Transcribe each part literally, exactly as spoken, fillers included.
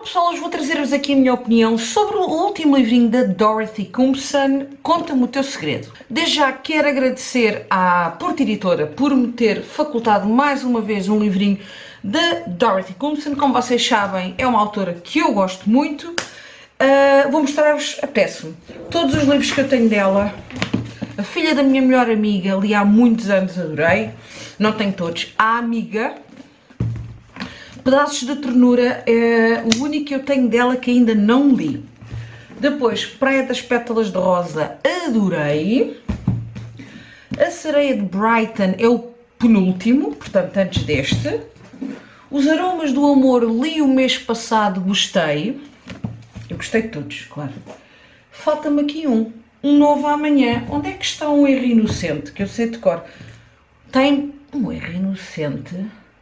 Pessoal, hoje vou trazer-vos aqui a minha opinião sobre o último livrinho da Dorothy Comson, Conta-me o Teu Segredo. Desde já quero agradecer à Porta Editora por me ter facultado mais uma vez um livrinho da Dorothy Comson. Como vocês sabem, é uma autora que eu gosto muito. Uh, vou mostrar-vos, apetece-me, todos os livros que eu tenho dela. A Filha da Minha Melhor Amiga, li há muitos anos, adorei. Não tenho todos. A Amiga. Pedaços de Ternura é o único que eu tenho dela que ainda não li. Depois, Praia das Pétalas de Rosa, adorei. A Sereia de Brighton é o penúltimo, portanto antes deste. Os Aromas do Amor li o mês passado, gostei. Eu gostei de todos, claro. Falta-me aqui um, um novo amanhã. Onde é que está um erro inocente, que eu sei de cor? Tem um erro inocente...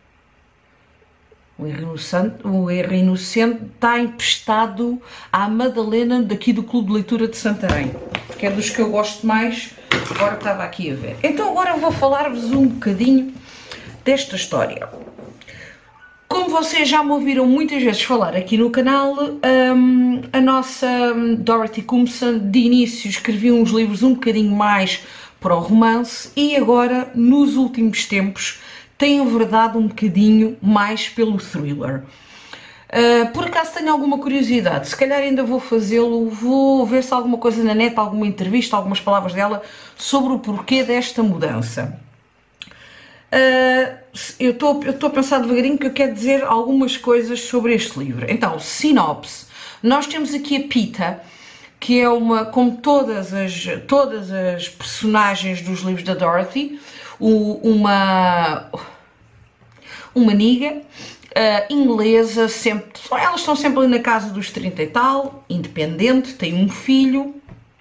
O erro, inocente, o erro inocente está emprestado à Madalena daqui do Clube de Leitura de Santarém, que é dos que eu gosto mais, agora estava aqui a ver. Então agora vou falar-vos um bocadinho desta história. Como vocês já me ouviram muitas vezes falar aqui no canal, um, a nossa Dorothy Comson de início escrevia uns livros um bocadinho mais para o romance e agora, nos últimos tempos, tem enverdado um bocadinho mais pelo thriller. Uh, por acaso tenho alguma curiosidade, se calhar ainda vou fazê-lo, vou ver se há alguma coisa na net, alguma entrevista, algumas palavras dela sobre o porquê desta mudança. Uh, eu estou eu estou a pensar devagarinho que eu quero dizer algumas coisas sobre este livro. Então, sinopse. Nós temos aqui a Pita, que é uma, como todas as, todas as personagens dos livros da Dorothy, uma, uma niga uh, inglesa, sempre, elas estão sempre ali na casa dos trinta e tal, independente, tem um filho.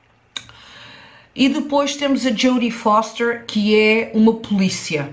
E depois temos a Jodie Foster, que é uma polícia.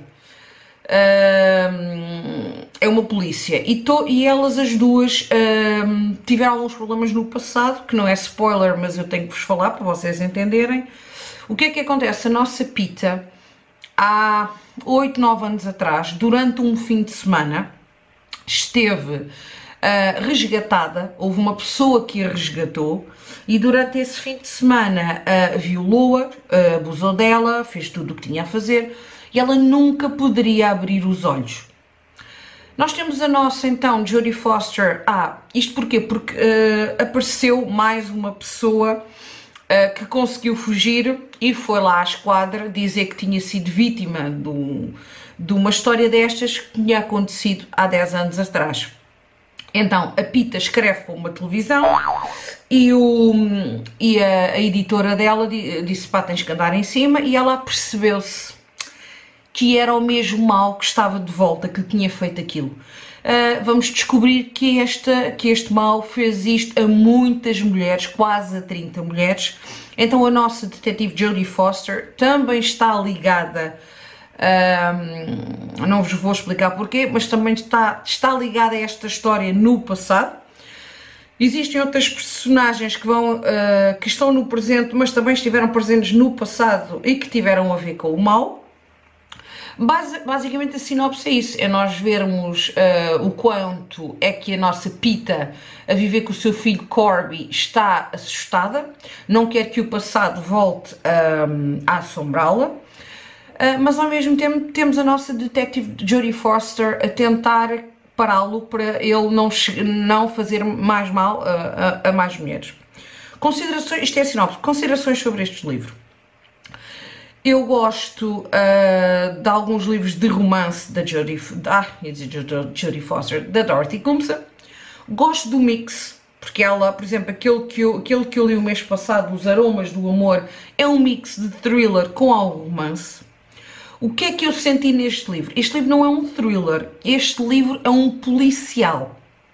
Uh, é uma polícia. E, to, e elas as duas uh, tiveram alguns problemas no passado, que não é spoiler, mas eu tenho que vos falar para vocês entenderem. O que é que acontece? A nossa Pita, há oito, nove anos atrás, durante um fim de semana, esteve uh, resgatada, houve uma pessoa que a resgatou e durante esse fim de semana uh, violou-a, uh, abusou dela, fez tudo o que tinha a fazer e ela nunca poderia abrir os olhos. Nós temos a nossa, então, Jodie Foster. Ah, isto porquê? Porque uh, apareceu mais uma pessoa Uh, que conseguiu fugir e foi lá à esquadra dizer que tinha sido vítima do, de uma história destas que tinha acontecido há dez anos atrás. Então a Pita escreve para uma televisão e, o, e a, a editora dela disse: pá, tens que andar em cima, e ela percebeu-se que era o mesmo mal que estava de volta, que tinha feito aquilo. Uh, vamos descobrir que, esta, que este mal fez isto a muitas mulheres, quase a trinta mulheres. Então a nossa detetive Jodie Foster também está ligada, uh, não vos vou explicar porquê, mas também está, está ligada a esta história no passado. Existem outras personagens que, vão, uh, que estão no presente, mas também estiveram presentes no passado e que tiveram a ver com o mal. Basi basicamente a sinopse é isso, é nós vermos uh, o quanto é que a nossa Pita, a viver com o seu filho Corby, está assustada, não quer que o passado volte um, a assombrá-la, uh, mas ao mesmo tempo temos a nossa detetive Jodie Foster a tentar pará-lo para ele não, não fazer mais mal a, a, a mais mulheres. Considerações, isto é a sinopse, considerações sobre este livro. Eu gosto uh, de alguns livros de romance da Jodie, ah, Jodie Foster, da Dorothy Comson. Gosto do mix, porque ela, por exemplo, aquele que, eu, aquele que eu li o mês passado, Os Aromas do Amor, é um mix de thriller com algum romance. O que é que eu senti neste livro? Este livro não é um thriller, este livro é um policial.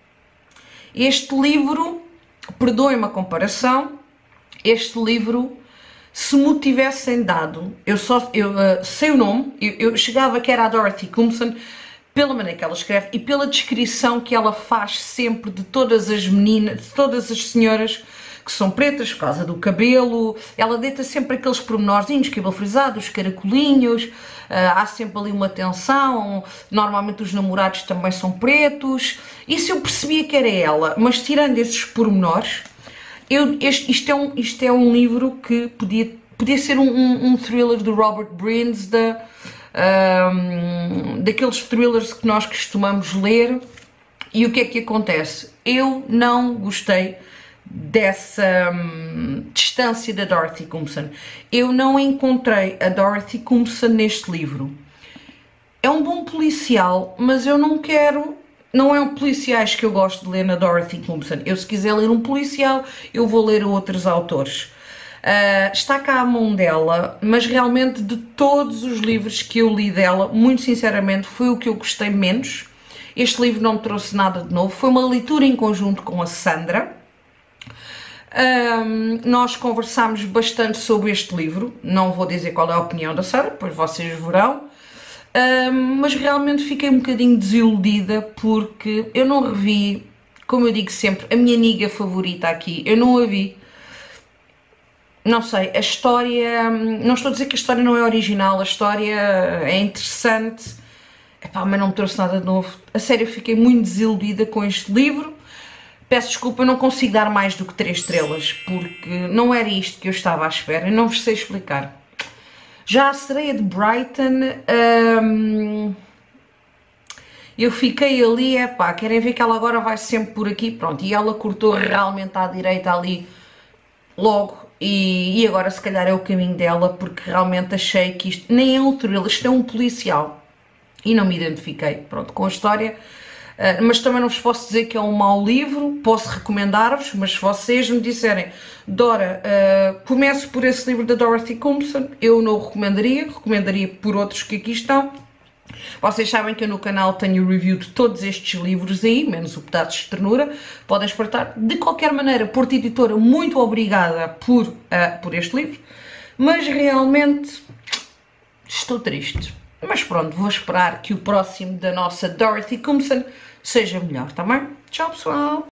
Este livro, perdoem-me a comparação, este livro... Se me tivessem dado, eu só eu, uh, sei o nome, eu, eu chegava que era a Dorothy Comson pela maneira que ela escreve e pela descrição que ela faz sempre de todas as meninas, de todas as senhoras que são pretas por causa do cabelo. Ela deita sempre aqueles pormenorzinhos, cabelo frisado, os caracolinhos, uh, há sempre ali uma tensão, normalmente os namorados também são pretos. Isso eu percebia que era ela, mas tirando esses pormenores, eu, este, isto, é um, isto é um livro que podia, podia ser um, um, um thriller do Robert Breens, da, um, daqueles thrillers que nós costumamos ler. E o que é que acontece? Eu não gostei dessa hum, distância da Dorothy Thompson. Eu não encontrei a Dorothy Thompson neste livro. É um bom policial, mas eu não quero... Não é um policiais que eu gosto de ler na Dorothy Thompson. Eu, se quiser ler um policial, eu vou ler outros autores. Uh, está cá a mão dela, mas realmente de todos os livros que eu li dela, muito sinceramente, foi o que eu gostei menos. Este livro não me trouxe nada de novo. Foi uma leitura em conjunto com a Sandra. Um, nós conversámos bastante sobre este livro. Não vou dizer qual é a opinião da Sandra, pois vocês verão. Um, mas realmente fiquei um bocadinho desiludida porque eu não revi, como eu digo sempre, a minha amiga favorita aqui. Eu não a vi. Não sei, a história... Não estou a dizer que a história não é original, a história é interessante. Epá, mas não me trouxe nada de novo. A sério, eu fiquei muito desiludida com este livro. Peço desculpa, eu não consigo dar mais do que três estrelas, porque não era isto que eu estava à espera, eu não vos sei explicar. Já a Sereia de Brighton, hum, eu fiquei ali, epá, querem ver que ela agora vai sempre por aqui, pronto, e ela cortou realmente à direita ali, logo, e, e agora se calhar é o caminho dela, porque realmente achei que isto nem é um thriller, isto é um policial. E não me identifiquei, pronto, com a história, uh, mas também não vos posso dizer que é um mau livro, posso recomendar-vos, mas se vocês me disserem, Dora, uh, comece por esse livro da Dorothy Thompson, eu não o recomendaria, recomendaria por outros que aqui estão. Vocês sabem que eu no canal tenho review de todos estes livros aí, menos o Pedaços de Ternura, podem espreitar. De qualquer maneira, Porta Editora, muito obrigada por, uh, por este livro, mas realmente estou triste. Mas pronto, vou esperar que o próximo da nossa Dorothy Thompson seja melhor, tá bem? Tchau, pessoal!